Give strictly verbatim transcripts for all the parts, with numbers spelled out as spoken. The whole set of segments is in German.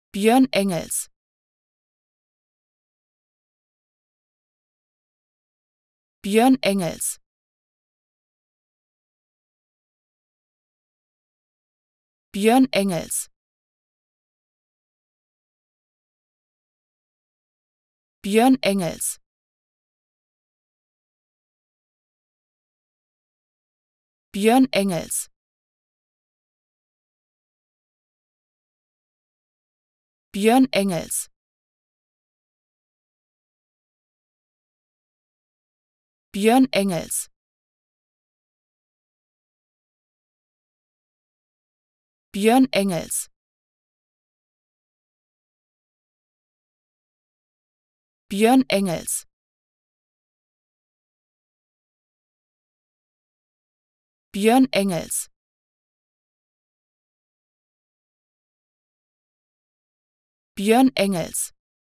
Björn Engels. Björn Engels. Björn Engels. Björn Engels. Björn Engels. Björn Engels. Björn Engels. Björn Engels. Björn Engels. Björn Engels. Björn Engels.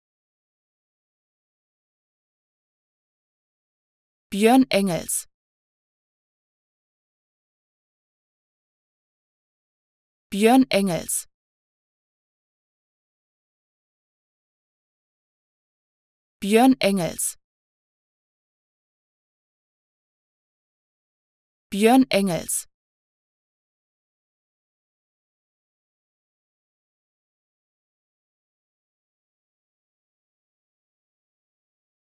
Björn Engels. Björn Engels. Björn Engels. Björn Engels.